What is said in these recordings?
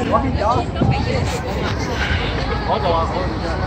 嗰度啊，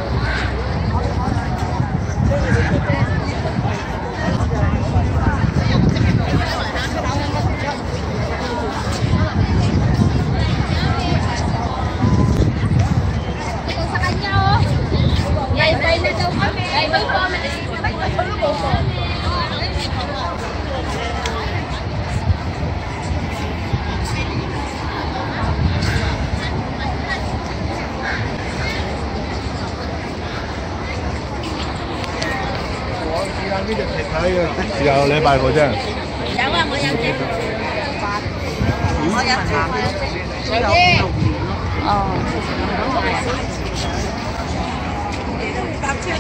時候禮拜嗰啫。 有啊，我有隻。我有隻。有啲。哦。搭車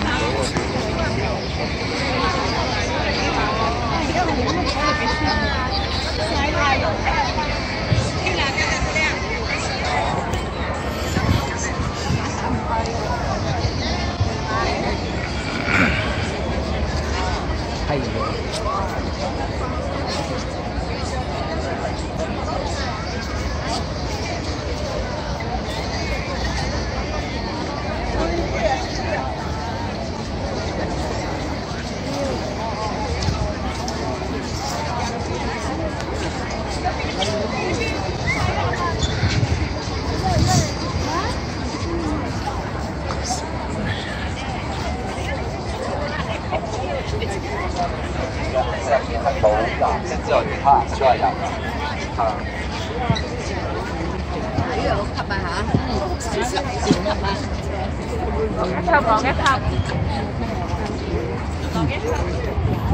藍色之後，其他顏色都係有㗎。係。呢個好吸啊嚇！少吸啊！一級講一級。講一級。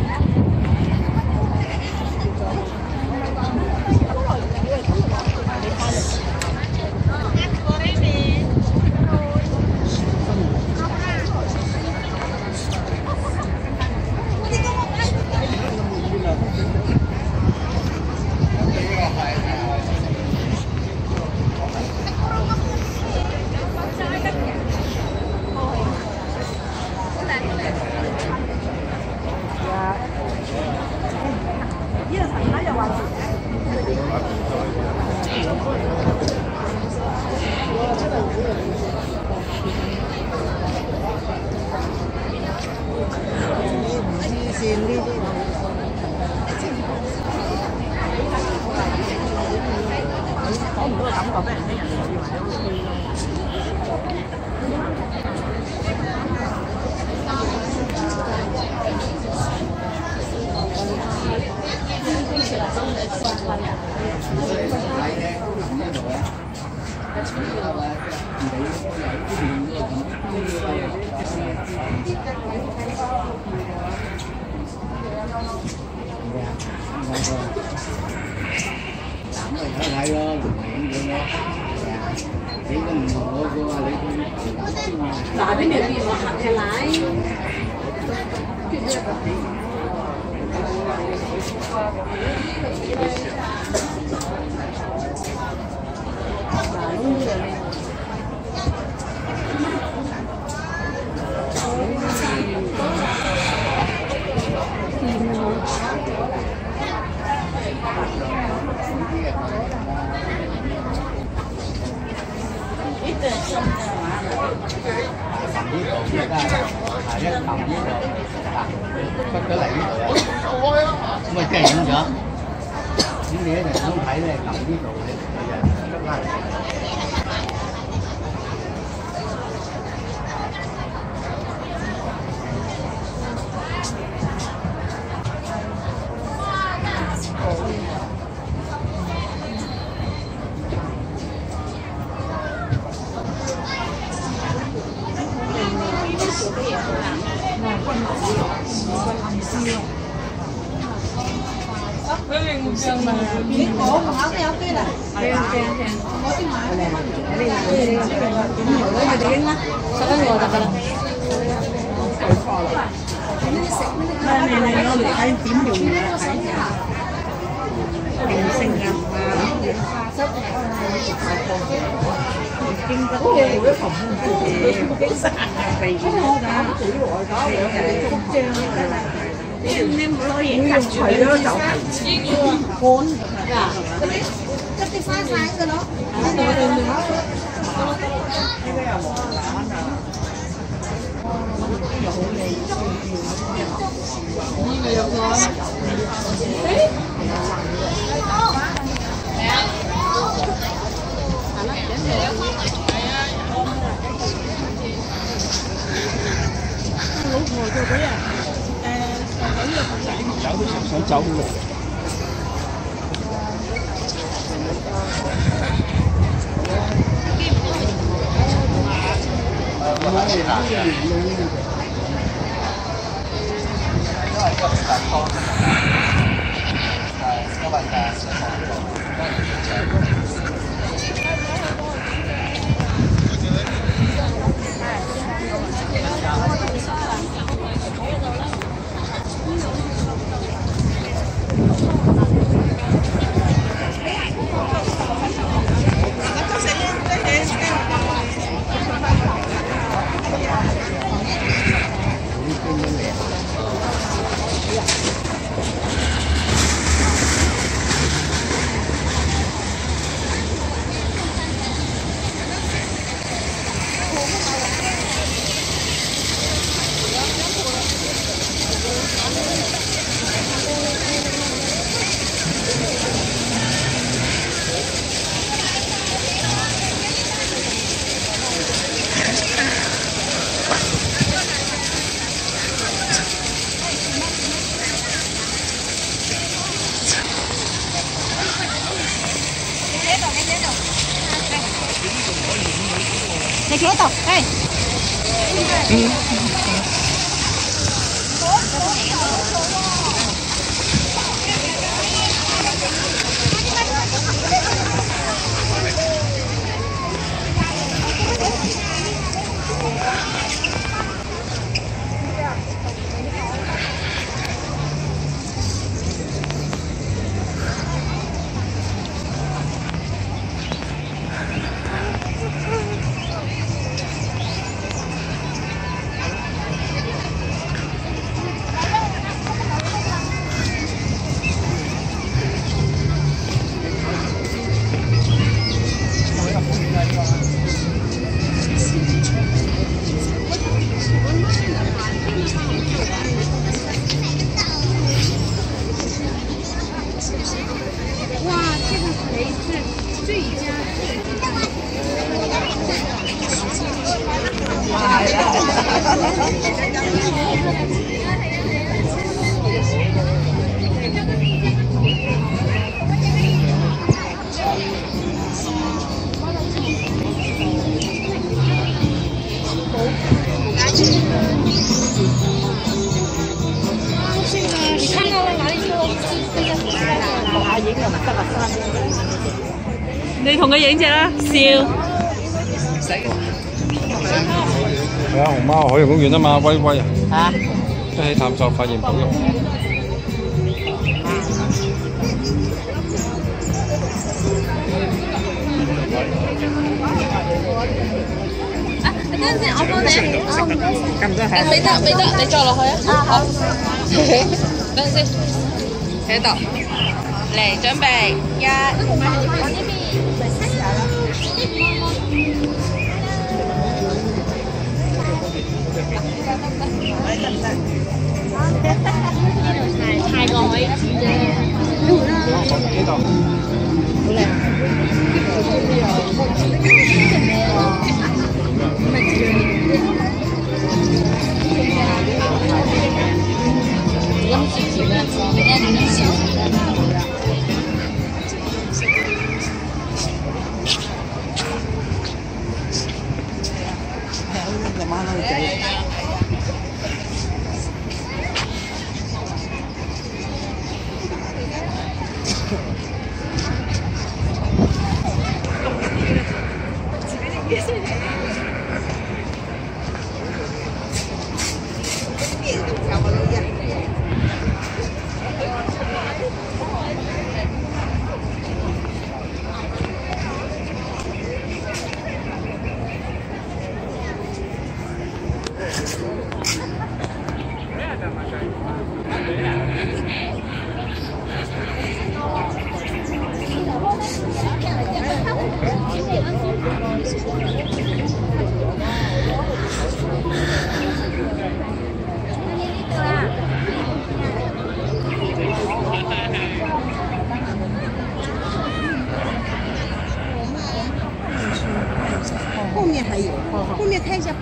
打邊條電話行嘅奶。 出咗嚟呢度啊！咁咪即係影咗。咁你一陣想睇咧，撳呢度你就出翻嚟。 我唔考都有機啦，係啊，我先買。你哋應啦，11個就得啦。 你攞嚟睇點用啊？睇明星啊，經得嘅，經曬鼻㗎，福章你唔攞嘢夾住佢，乾㗎。 这第三个咯。 想走嘅。 你企喺度，係。 你同佢影隻啦，笑。 係啊，熊貓海洋公園啊嘛，威威啊！ 一起探索發現保育。 啊，等陣先，我幫你。哦，唔該。未得，你再落去啊。啊，好。等陣先，喺度。嚟，準備，一。我呢邊。泰國位置啫， 呢度好靚。陰字條咧， 面还有，后面看一下。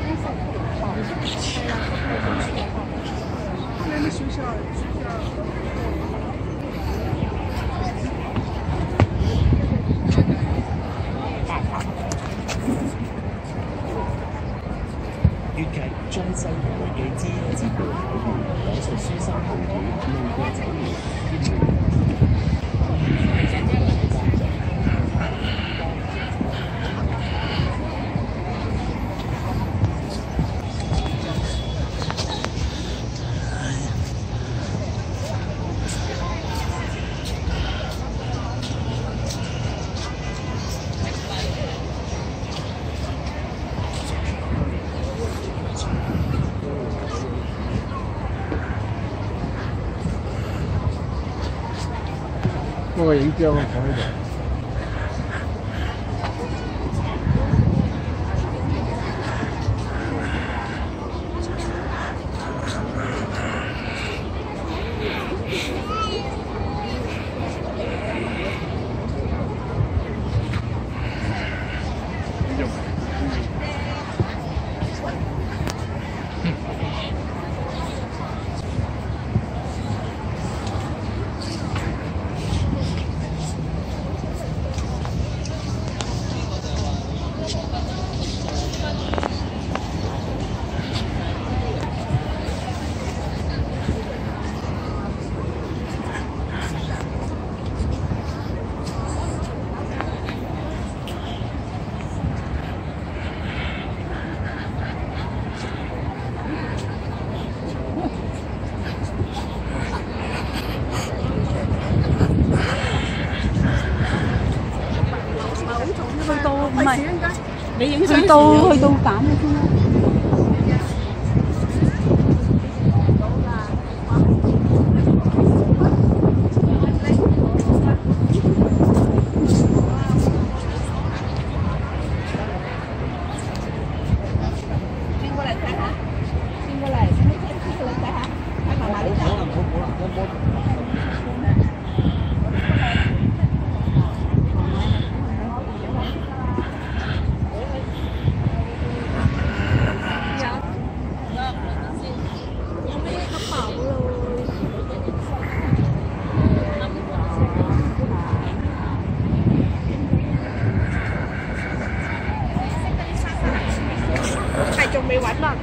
后面的学校。 粵劇中西會記之節目講述書生豪語路過酒樓天亂。 幫我影張啊，坐喺度。 唔係，你影相去到減嘅先啦。轉過嚟睇下，轉過嚟，睇下，睇埋埋呢張。係仲未揾啊！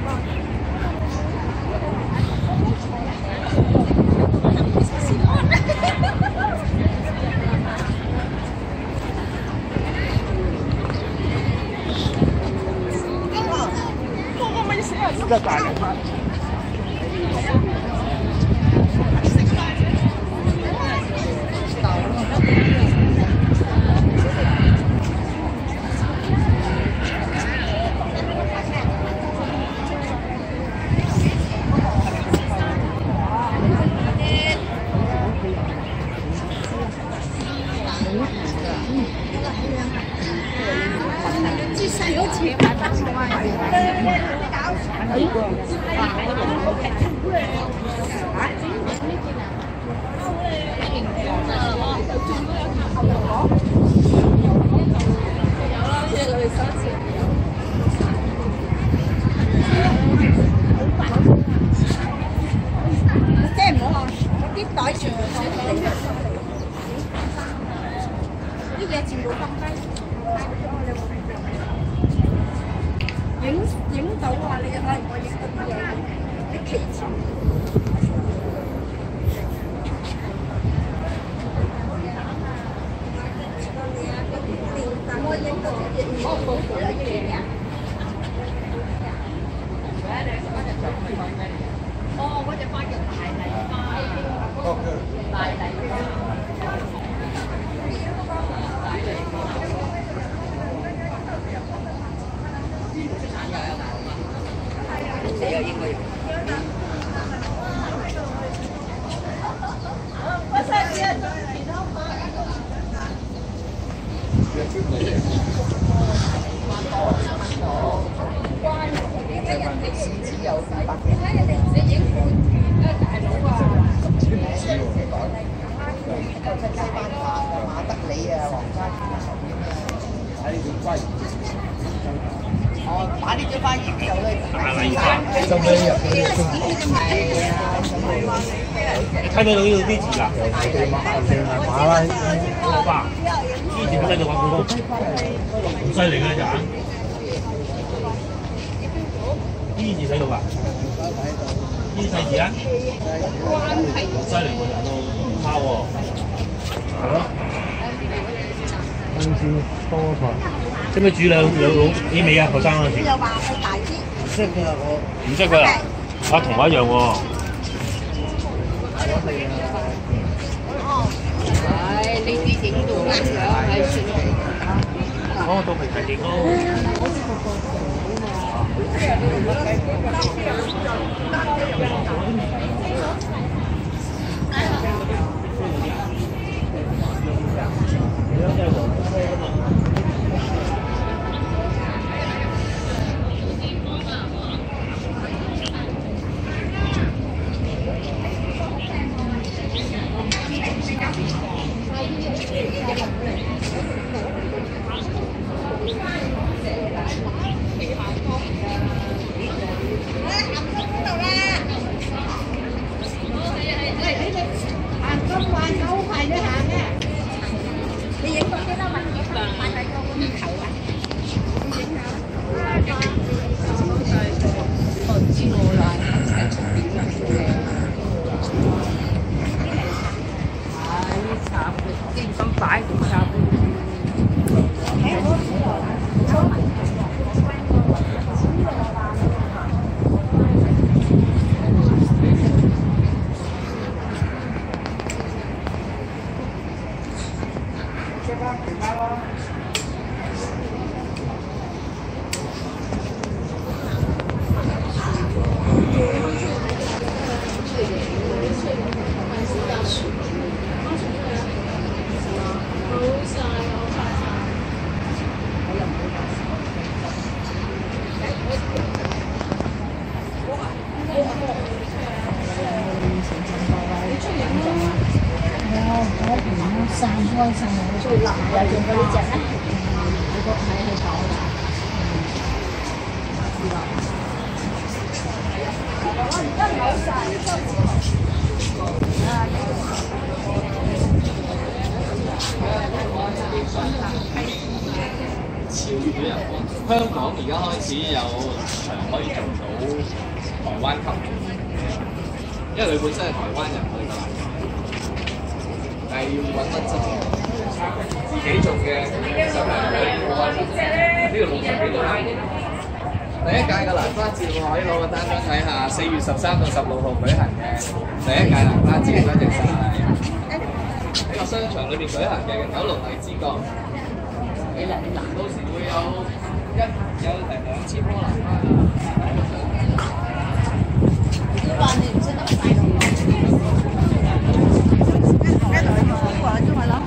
一個大人餐。 至細嗰次買翻錢啊！即係唔好啲袋住啲嘢全部放低。影到啊！你我影到乜嘢？啲旗幟。我影到啲我冇做呢啲嘢。哦，嗰隻花叫大麗花，大麗花。馬德里啊，皇家馬德里。 打呢隻花葉就去就俾入去你睇到呢度啲字啦？ 馬拉哇！以前睇到畫咁多，好犀利嘅呢隻眼。呢字睇到㗎？呢細字啊？犀利喎，人都唔差喎。係咯。 公司多台。 識唔識煮兩啲味啊？後生嗰陣時。 又話佢大啲。 唔識㗎我。 唔識㗎啦。啊，同我一樣喎。 唉，呢啲影到咁樣係算係。 哦，到皮皮影咯。 散開晒，最腍又用嗰啲隻咧，你個睇係炒嘅。 潮語人喎，香港而家開始有場可以做到台灣級，因為佢本身係台灣人嚟㗎啦，但係要揾得真自己做嘅手提呢個60幾度啦。第一屆嘅蘭花節我可以攞個單張睇下，4月13到16號舉行嘅第一屆蘭花節，多謝晒。喺個商場裏邊舉行嘅九龍荔枝角。到時會有2支波蘭花。 話你唔識得買咯。喺度用過嚟啫嘛咯。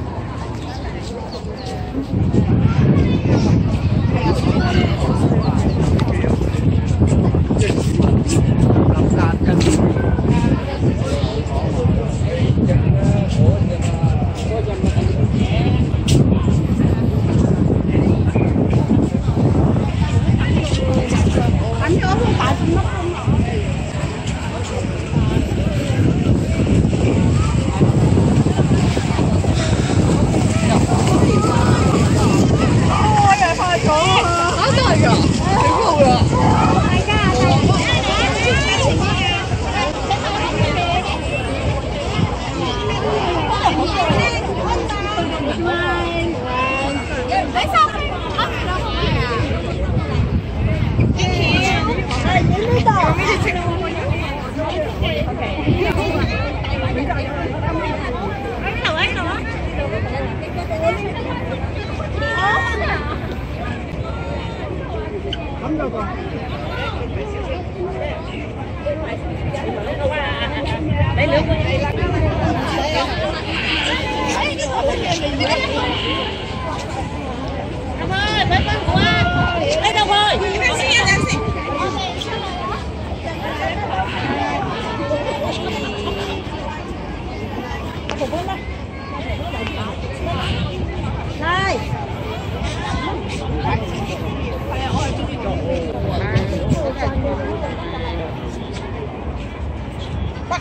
係。係啊，我係中意做。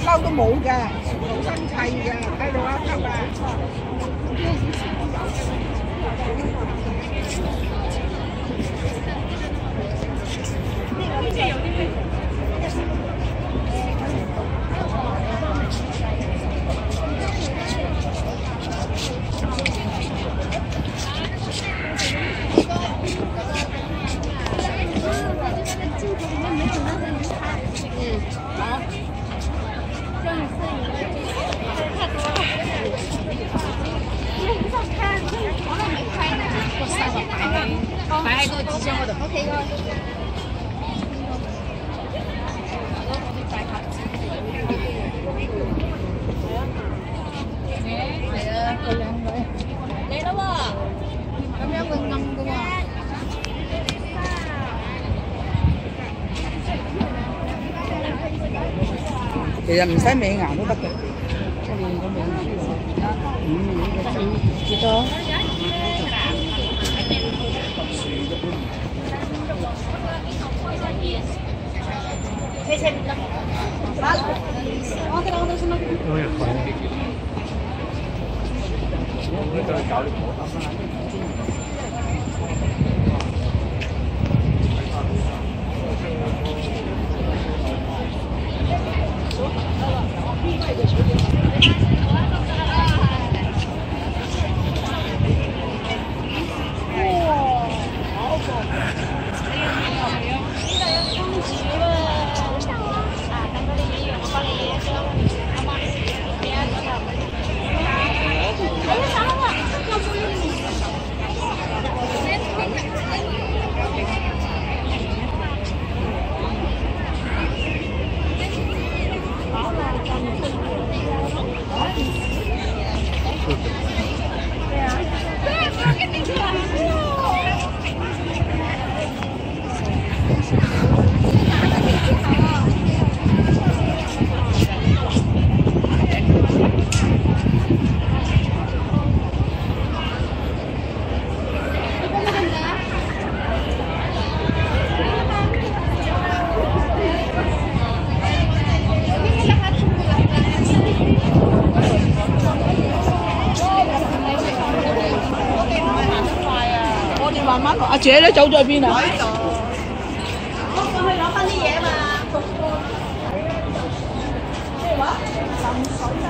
褸都冇㗎，全部新砌㗎，睇到一級啊！ 擺喺嗰個紙箱嗰度。OK 咯。係啊，佢靚女。嚟啦喎！咁樣會暗㗎喎。 其實唔使美顏都得嘅。我練個美顏幾多？慢慢落，阿姐咧走咗去邊啊？喺度。我過去攞翻啲嘢嘛。咩話？浸水啊！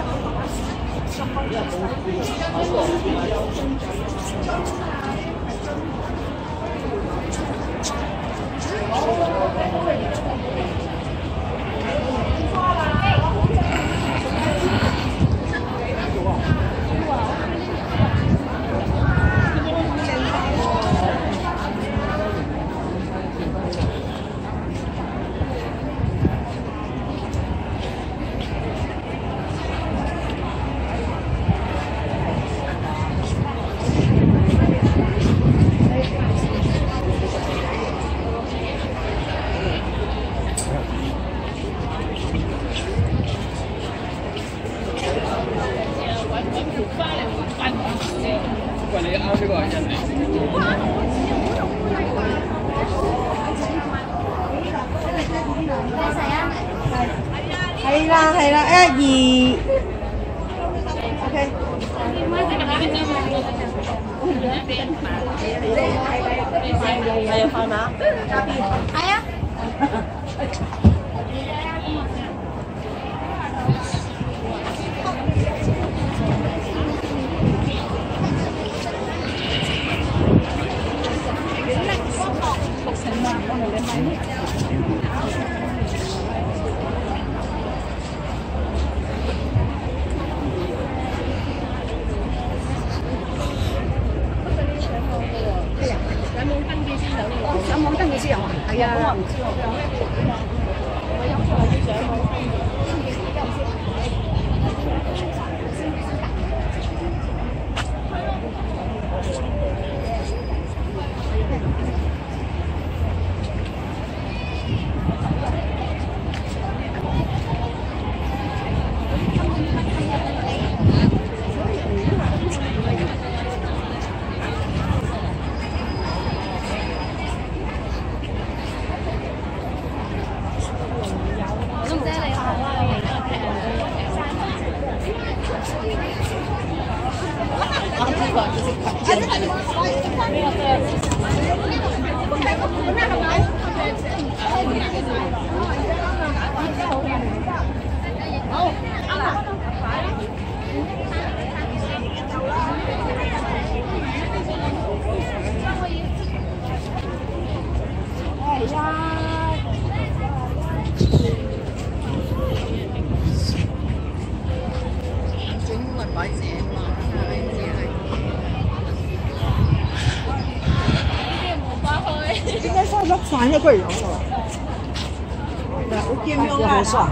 喂，你啱呢個係人嚟。 係啦係啦，1、2 ，OK。係啊，快馬。係啊。上網登記先有啊？係啊，我唔知喎。我有錯啲上網登記， 粥飯一個嚟講喎，但係好健康啊！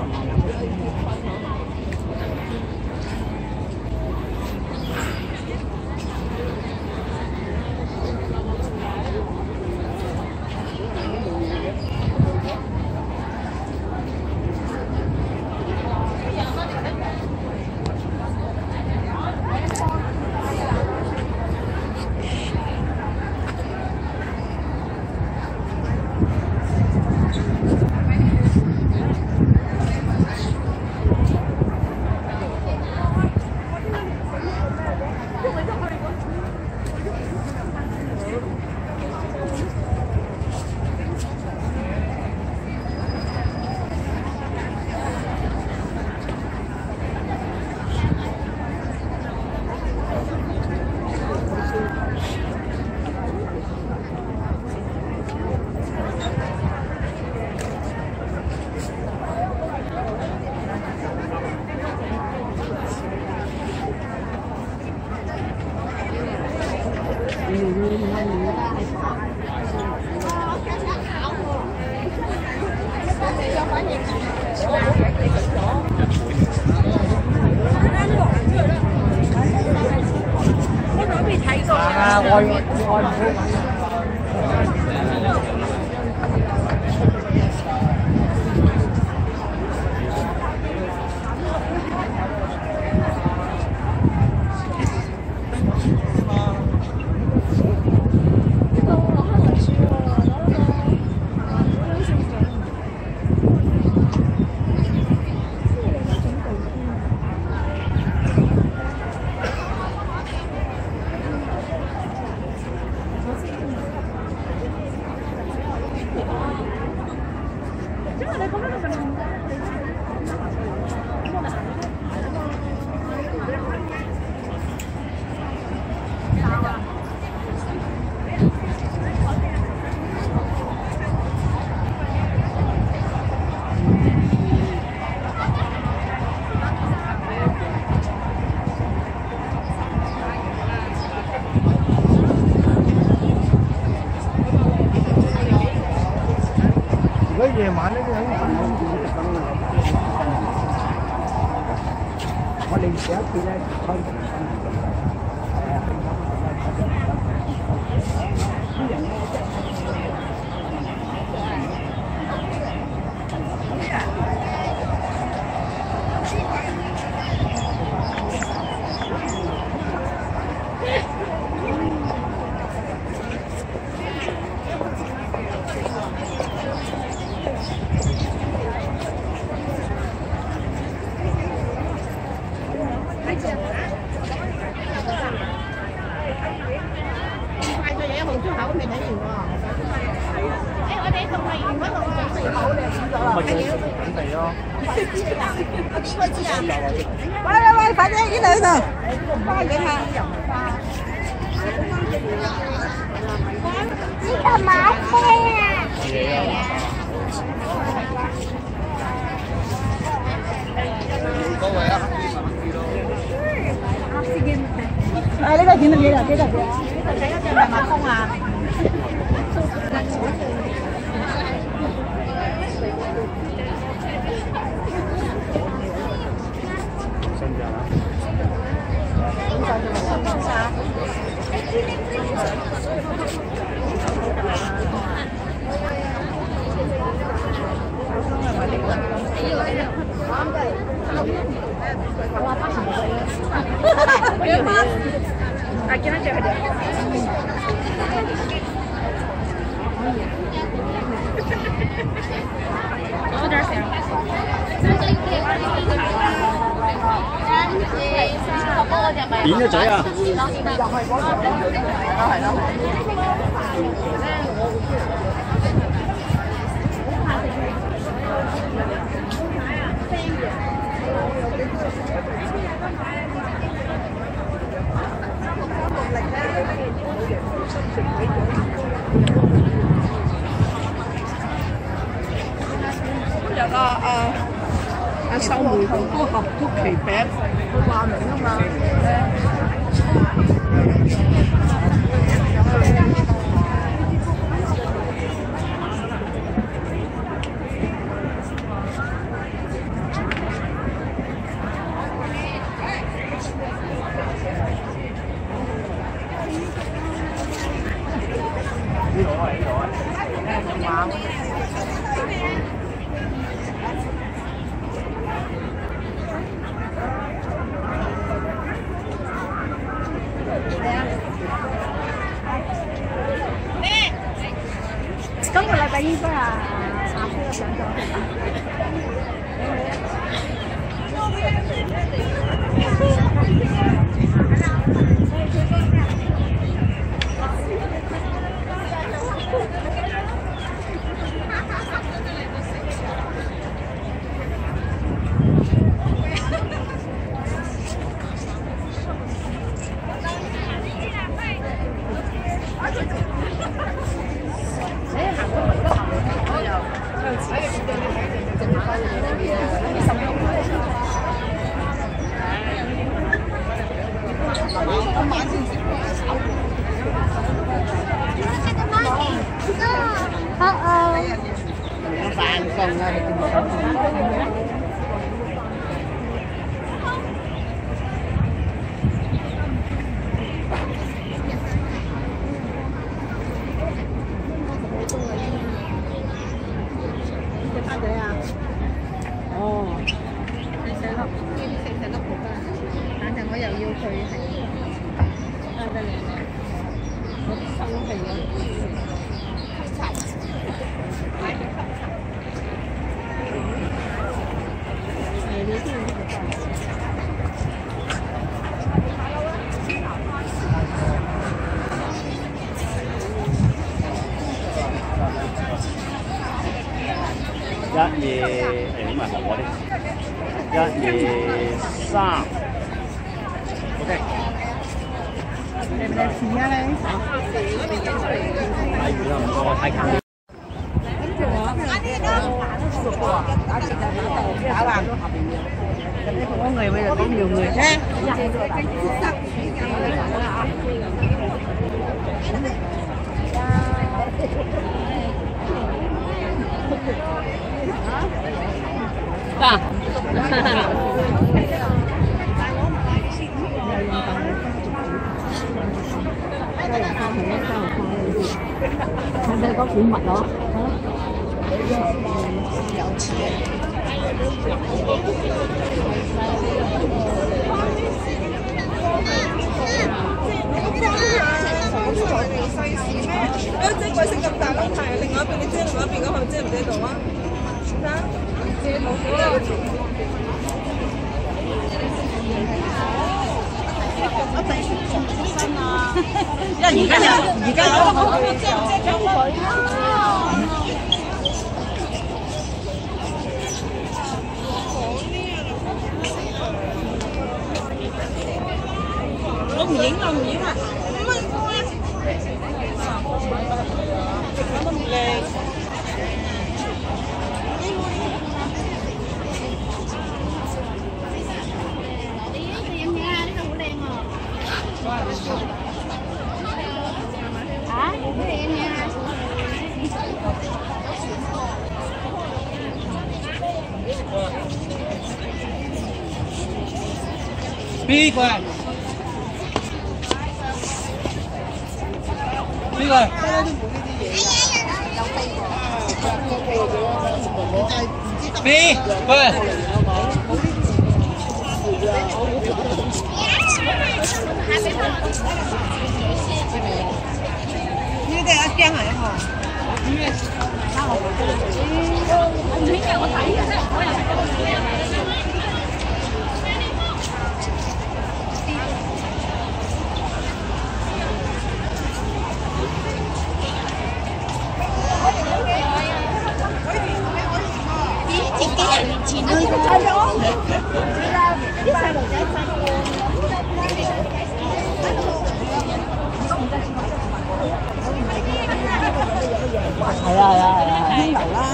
夜晚呢啲喺飯店食緊㗎，我哋上一次咧開平均喂，快啲呢兩度，花幾下。 呢個馬車啊！ 各位啊！ 啊，呢個點啊？幾多？ 呢個第一隻係蜜蜂啊！ 扁咗嘴啊！ 有個阿秀梅同嗰個曲奇餅，佢話明啊嘛。 今個禮拜應該係阿飛都上咗係嘛？ 咁咪學我啲1、2、3 ，OK。 你唔嚟試啊你？ 太遠啦，唔該，我太近。 跟住我打橫都下邊嘅，我người bây giờ có nhiều người thế. Đây có củ mật đó.即係食咁大粒係，另外一邊你遮另外一邊嗰個遮唔遮到啊？遮到嘅。我第時重新啊，因為而家有遮唔遮佢啊？我唔影啊，唔影啊！ B 過嚟，B 過嚟。B 過嚟。 呢啲一驚係一個。唔知嘅，我睇嘅啫，我又自己人面前都啲細路仔細個。係啊，牽牛啦，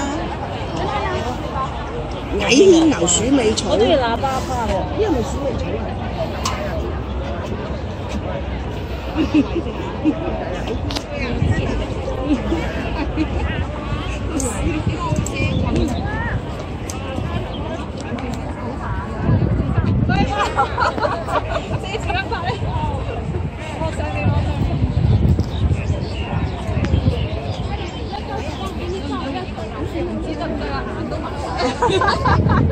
矮牽牛、鼠尾草。我中意喇叭花嘅，呢個咪鼠尾草嚟。 得啦，行都行。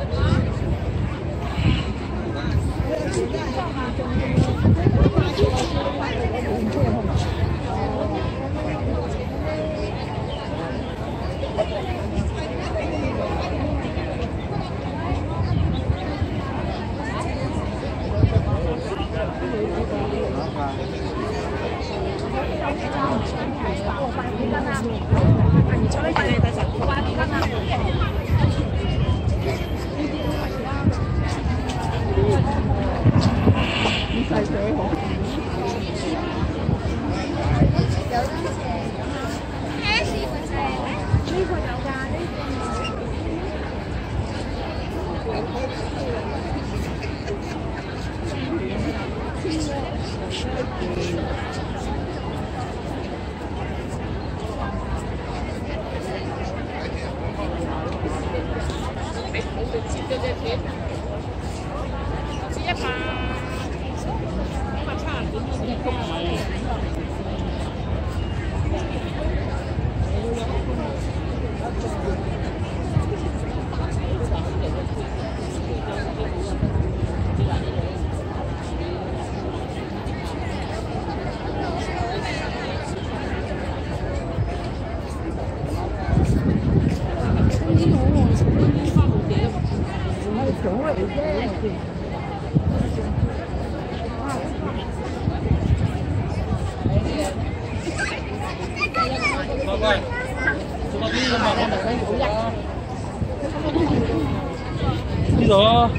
呢度啊！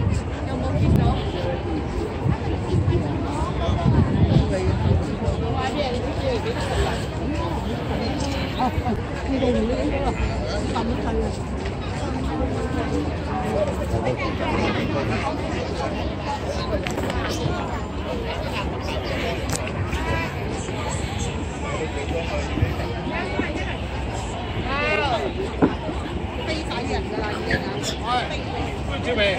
知未？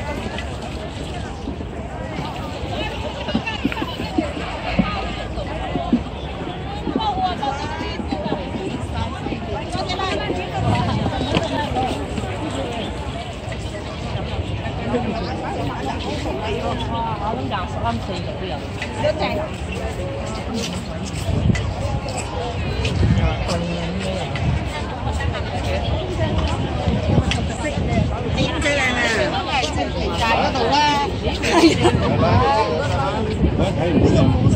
我諗23、40都有。一隻。 點最靚啊！大嗰度啦。 我睇唔到。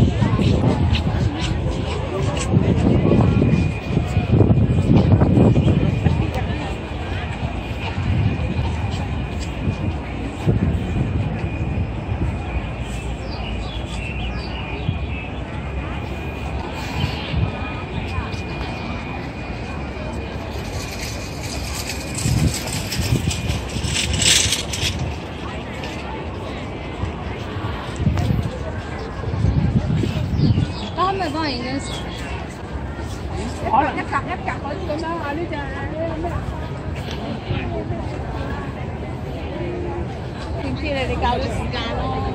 咪幫人影張相。 可能一格一格嗰啲咁樣啊，呢只咩？點知你哋教咗時間咯？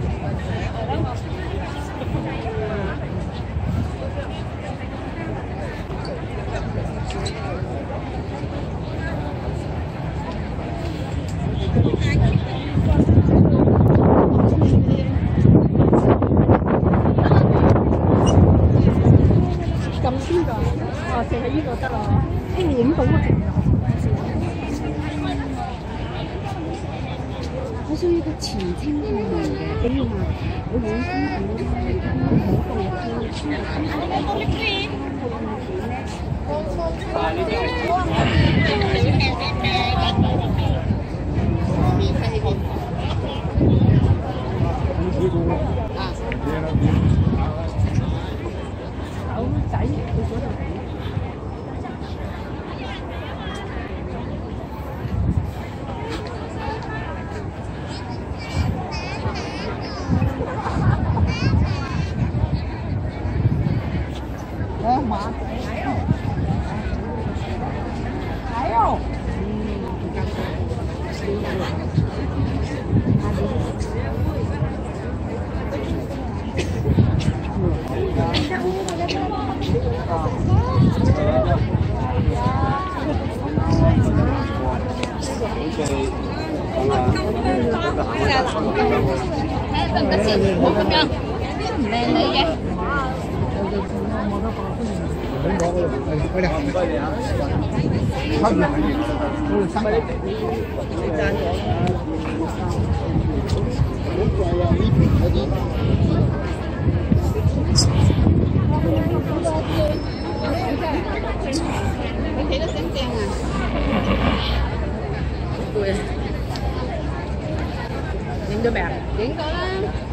咁邊個？哦，淨係呢個得咯，呢個影到啊！我想要個前清透明嘅，比如話我影清楚仔去嗰度睇。馬仔得唔得先？冇咁樣，靚女嘅。你企得正正啊！攰啊！影咗未啊？影咗啦。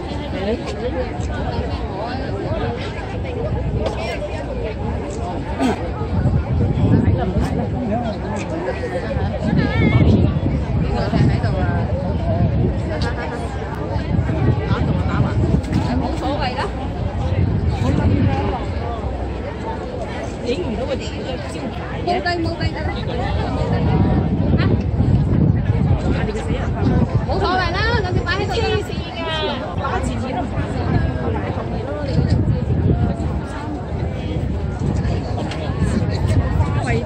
冇所謂啦，咁就擺喺度啦。黐線㗎，擺字紙都唔得。位置。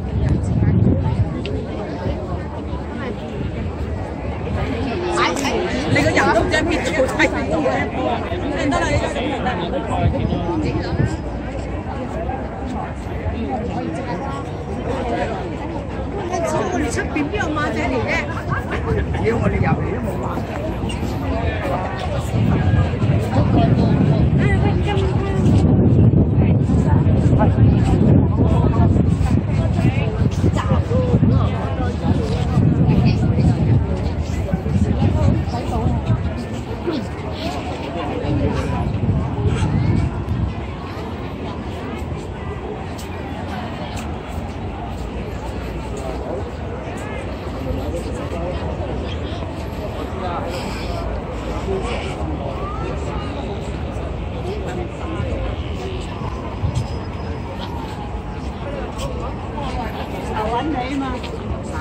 你個人都唔知邊度睇到嘅，得啦，我哋出邊邊有馬仔嚟啫？屌，我哋入嚟都冇馬。揾你嘛，係。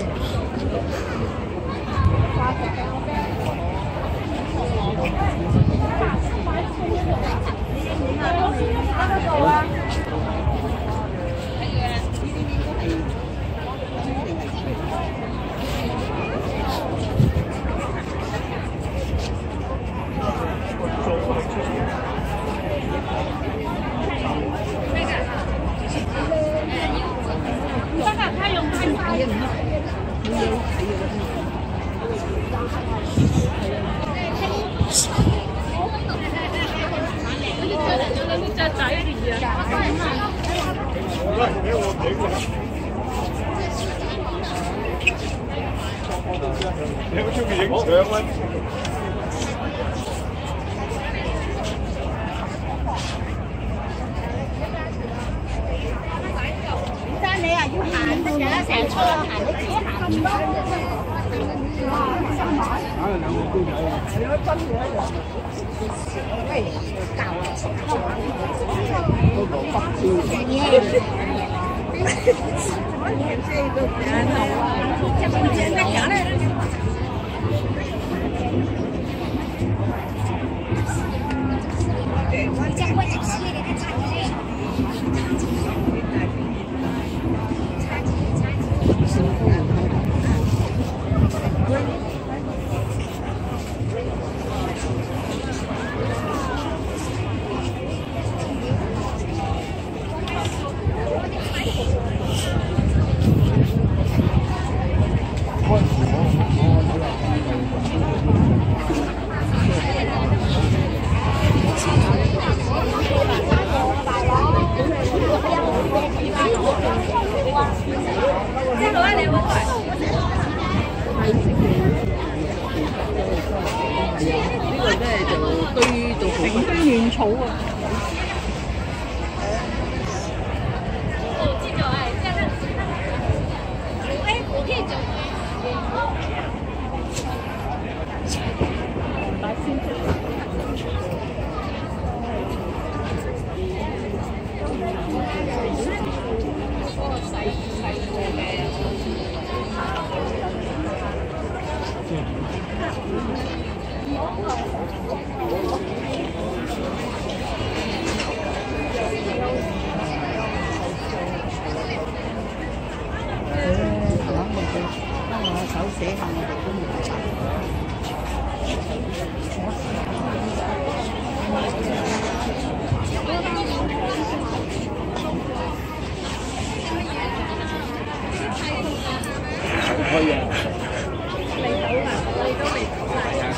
你好中意影相咩？ 真你啊，要行得嘅，成車行你自己行咁多。喂，夠啦！都冇北漂嘅。亂草啊！手寫下我哋都冇辦法。 可以啊。 嚟到啦，我哋都嚟到啦。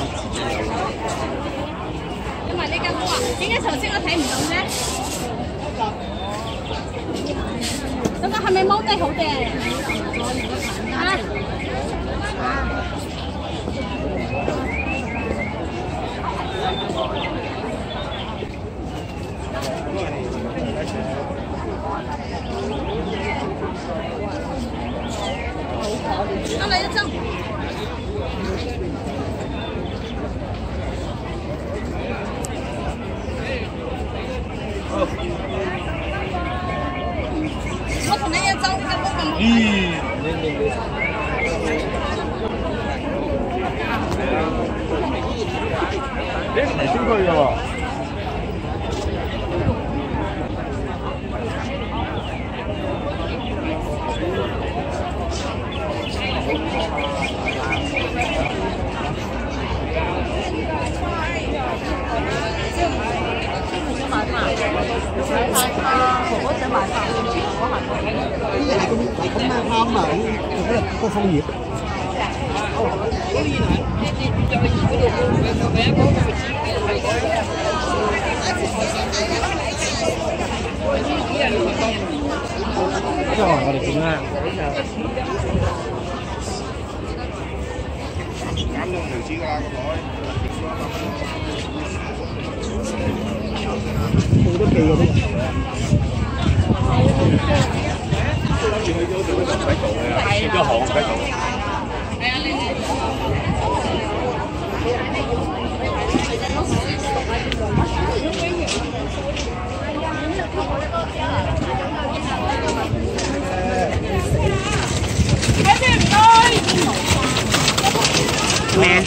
因為呢間屋啊，點解頭先我睇唔到啫？嗰個係咪踎低好啲啊？再來一張。我同你一張，根本咁。 你唔係先區嘅喎。 咁啊啱啊！嗰個楓葉。即係我哋點咧？減到條紙㗎啦，個袋。好多記嗰啲。去咗做都唔使做嘅，轉咗行唔使做。係啊，你咩？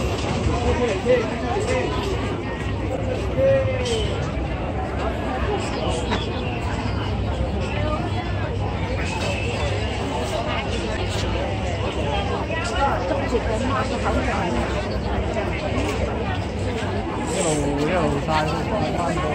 一路晒翻到。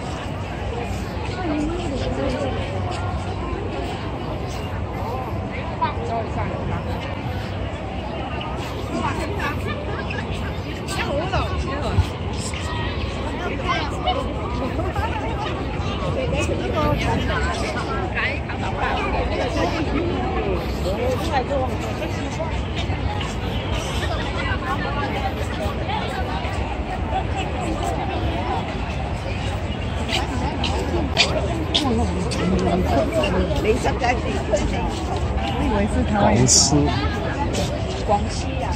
你是在地区的？我以为是台湾。 廣西。 廣西啊。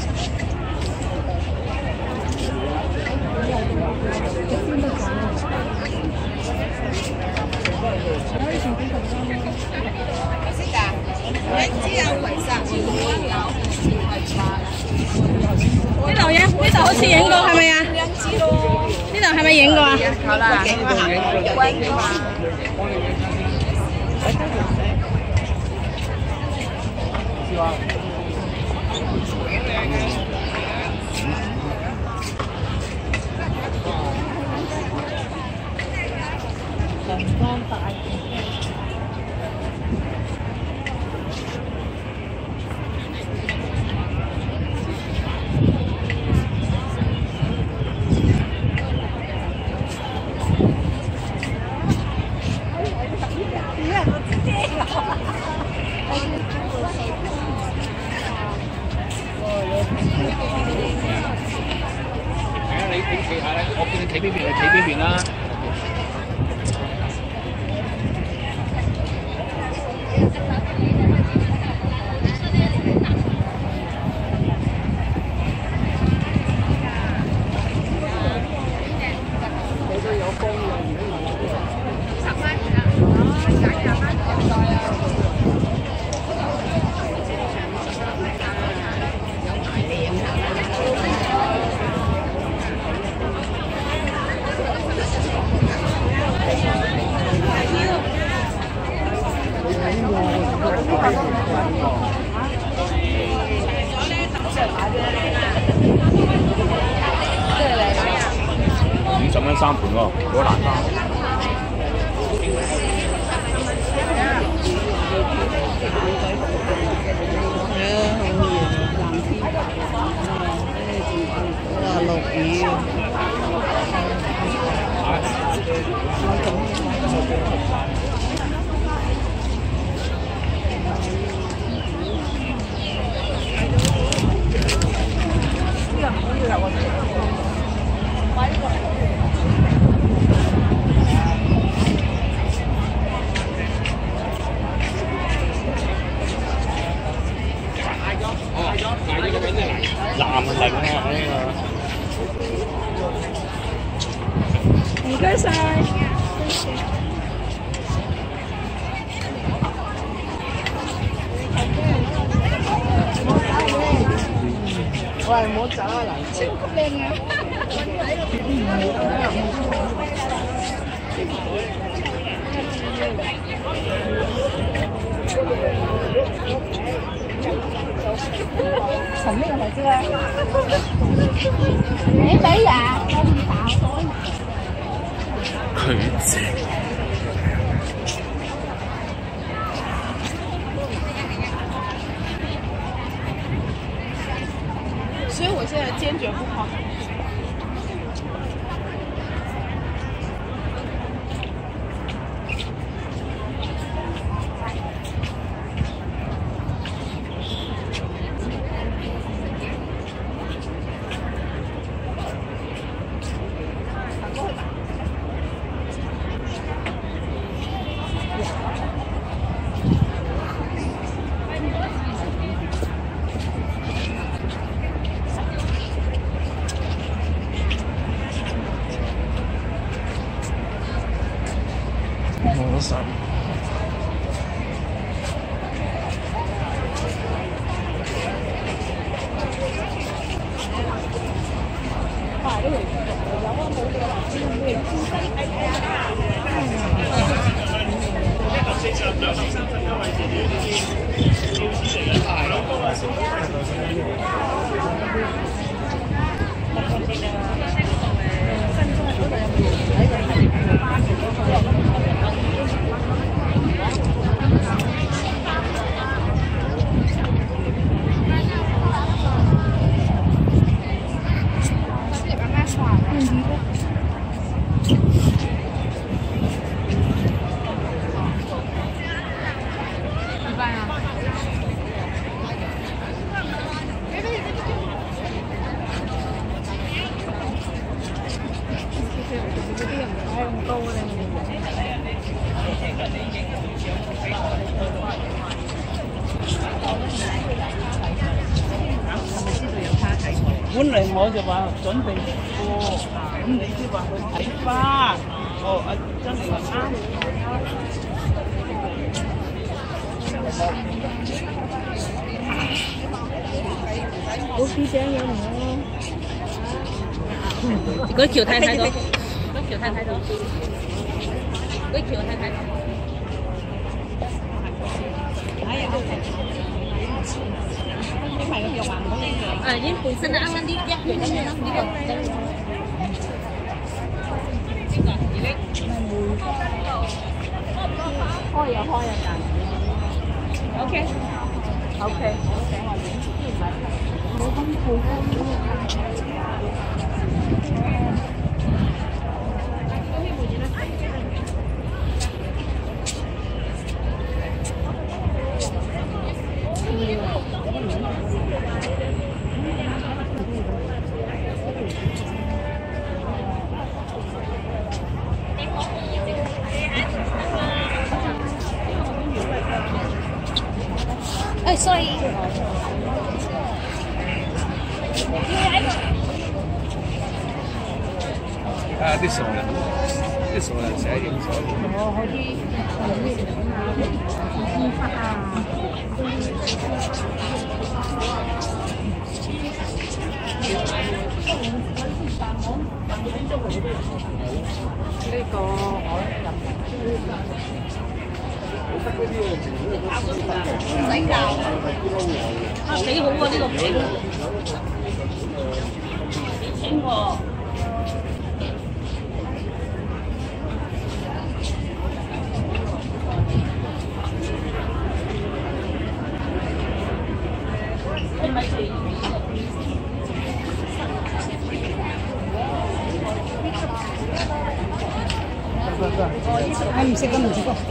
呢度嘢，呢度好似影過係咪啊？呢度係咪影過啊？好啦，紅光大。 你企下咧，我叫你企邊邊，你企邊邊啦。 50蚊3盤喎，好難打。 落雨。 男零啊！ 唔該晒。 喂，唔好走啊！嗱，超級靚啊！ 從呢個嚟知啦。你俾呀？ 佢正。 所以我现在坚决不跑。 冇得神。 本嚟我就話準備過，咁你即係話去睇花。哦，阿珍妮話啱。 我幾正嘢唔好。 嗰條睇睇到，嗰條睇睇到，嗰條睇睇到。已經本身啱啱啲一樣咁樣咯，呢個開又開啊！但 OK OK。 冇咁配哎，sorry。 啊，啲數啦，啲數啦，寫影數。 我嗰啲呢個我入。 使教啊，幾好喎呢個餅，幾清喎。係咪隨便？ 唉，唔食都唔食個。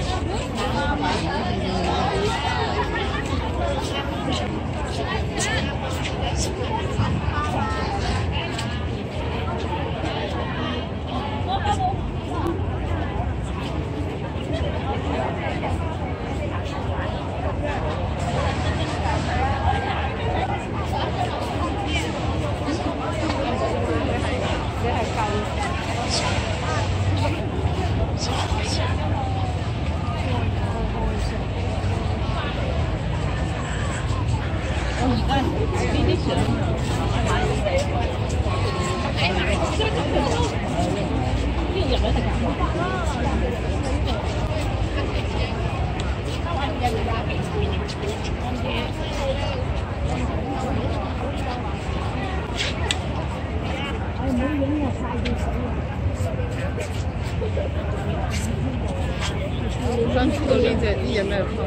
想知道呢隻啲嘢咩湯？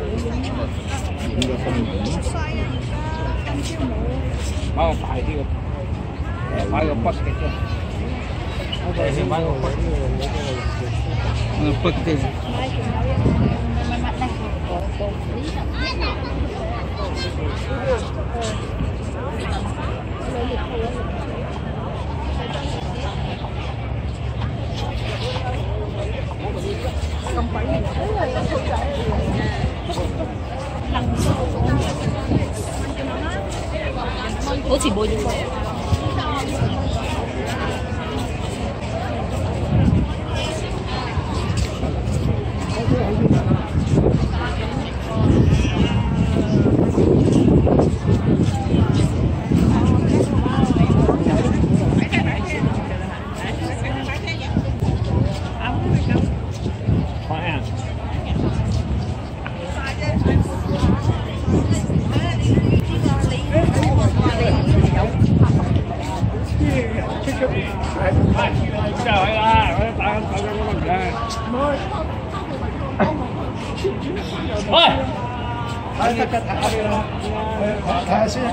買個大啲嘅，買個北極啫。先買個北極。北極。 咁鬼型， 好似冇用過。 睇下先。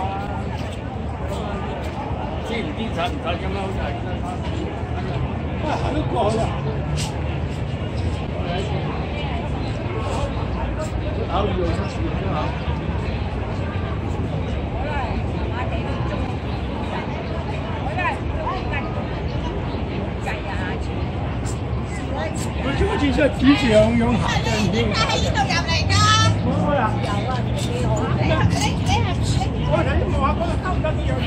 堅唔堅實唔實咁啦，好似係。行得過去啊！考慮出事先嚇。佢好似出指住樣樣行嘅，唔知。喺呢度入嚟㗎。開啊！有啊，幾好。你係我睇望下嗰個溝得啲樣。